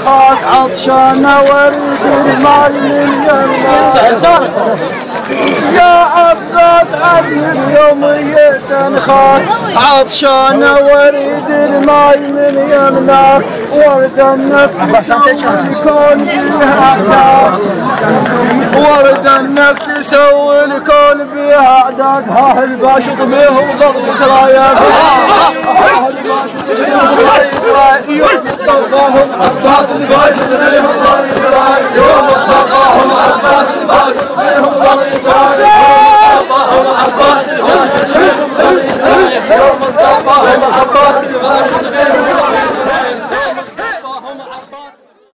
تنخاك عطشانة ورد الماي من يمناك يا عباس عبد اليوم تنخاك عطشانة ورد الماي من يمناك ورد النفس تكون بها عداك ورد النفس تسوي الكل بها عداك ها الباشط بيه وضغط رايك ها الباشط بيه وضغط رايك يوم الطوفان عباس الباشط بيه وضغط رايك يوم